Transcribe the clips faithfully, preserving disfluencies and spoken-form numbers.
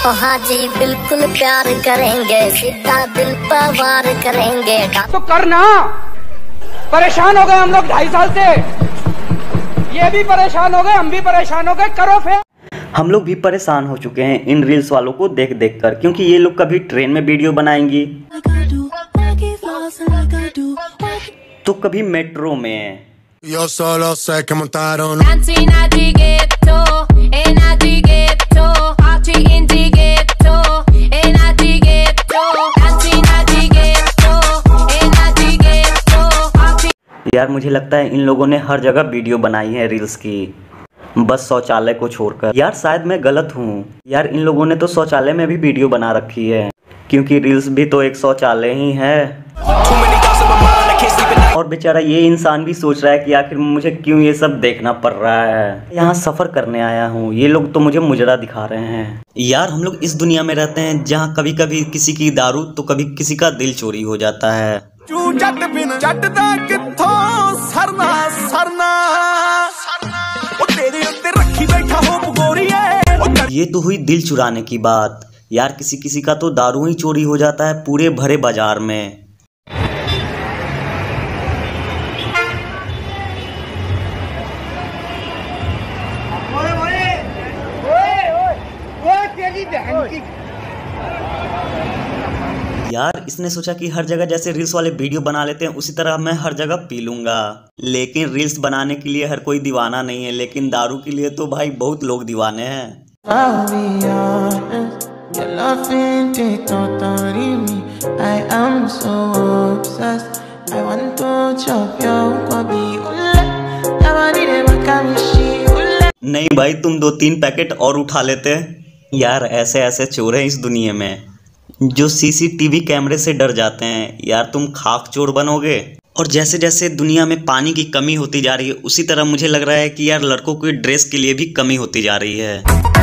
ओ हाजी बिल्कुल प्यार करेंगे, सीधा दिल पर वार करेंगे। तो करना, परेशान हो गए हम लोग ढाई साल से, ये भी परेशान हो गए, हम भी परेशान हो गए, करो फिर। हम लोग भी परेशान हो चुके हैं इन रील्स वालों को देख देख कर, क्योंकि ये लोग कभी ट्रेन में वीडियो बनाएंगी तो कभी मेट्रो में। Yo solo sé que montaron यार मुझे लगता है इन लोगों ने हर जगह वीडियो बनाई है रील्स की, बस शौचालय को छोड़कर। यार शायद मैं गलत हूँ यार, इन लोगों ने तो शौचालय में भी वीडियो बना रखी है, क्योंकि रील्स भी तो एक शौचालय ही है। और बेचारा ये इंसान भी सोच रहा है कि आखिर मुझे क्यों ये सब देखना पड़ रहा है, यहाँ सफर करने आया हूँ, ये लोग तो मुझे मुजरा दिखा रहे हैं। यार हम लोग इस दुनिया में रहते हैं जहाँ कभी कभी किसी की दारू तो कभी किसी का दिल चोरी हो जाता है। ये तो हुई दिल चुराने की बात यार, किसी किसी का तो दारू ही चोरी हो जाता है पूरे भरे बाजार में। यार इसने सोचा कि हर जगह जैसे रील्स वाले वीडियो बना लेते हैं उसी तरह मैं हर जगह पी लूंगा, लेकिन रील्स बनाने के लिए हर कोई दीवाना नहीं है, लेकिन दारू के लिए तो भाई बहुत लोग दीवाने हैं। नहीं भाई तुम दो तीन पैकेट और उठा लेते। यार ऐसे ऐसे चोर हैं इस दुनिया में जो सीसीटीवी कैमरे से डर जाते हैं। यार तुम खाक चोर बनोगे। और जैसे जैसे दुनिया में पानी की कमी होती जा रही है उसी तरह मुझे लग रहा है कि यार लड़कों की ड्रेस के लिए भी कमी होती जा रही है।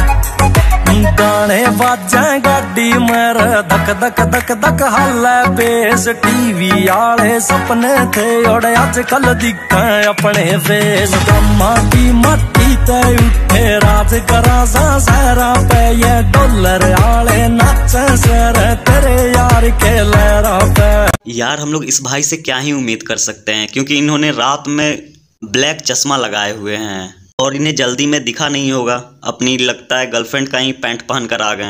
गाने बाजें गाड़ी मेरे धक धक धक धक हाले बेस, टीवी आले सपने थे और आजकल दिखे अपने फेस। ब्रह्मा की मट्टी ते उठे राज करा सा सहरा पे, ये डॉलर आले नाचे सर तेरे यार के लहरा पे। यार हम लोग इस भाई से क्या ही उम्मीद कर सकते हैं, क्योंकि इन्होंने रात में ब्लैक चश्मा लगाए हुए हैं और इन्हें जल्दी में दिखा नहीं होगा, अपनी लगता है गर्लफ्रेंड का ही पैंट पहन कर आ गए।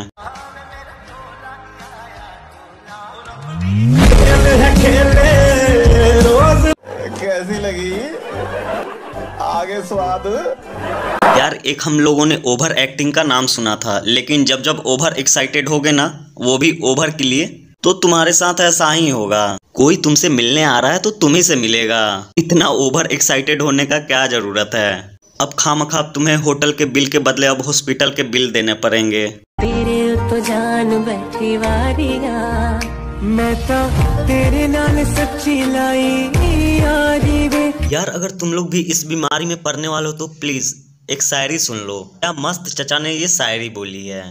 कैसी लगी आगे स्वाद। यार एक हम लोगों ने ओवर एक्टिंग का नाम सुना था, लेकिन जब जब ओवर एक्साइटेड हो गए ना, वो भी ओवर के लिए, तो तुम्हारे साथ ऐसा ही होगा। कोई तुमसे मिलने आ रहा है तो तुम्ही से मिलेगा। इतना ओवर एक्साइटेड होने का क्या जरूरत है। अब खामखा तुम्हें होटल के बिल के बदले अब हॉस्पिटल के बिल देने पड़ेंगे। तेरे तो जान बैठी वारिया, मैं तो तेरे नाल सच्ची लाई यारी वे। यार अगर तुम लोग भी इस बीमारी में पड़ने वाले हो तो प्लीज एक शायरी सुन लो। क्या मस्त चचा ने ये शायरी बोली है।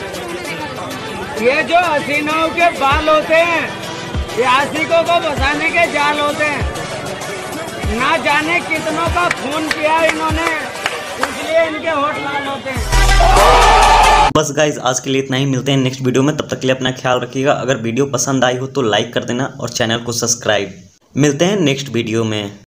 ये जो हसीनों के बाल होते हैं ये आशिकों को बसाने के जाल होते हैं, ना जाने कितनों का खून किया इन्होंने, इसलिए इनके होठ लाल होते हैं। बस गाइज आज के लिए इतना ही, मिलते हैं नेक्स्ट वीडियो में। तब तक के लिए अपना ख्याल रखिएगा। अगर वीडियो पसंद आई हो तो लाइक कर देना और चैनल को सब्सक्राइब। मिलते हैं नेक्स्ट वीडियो में।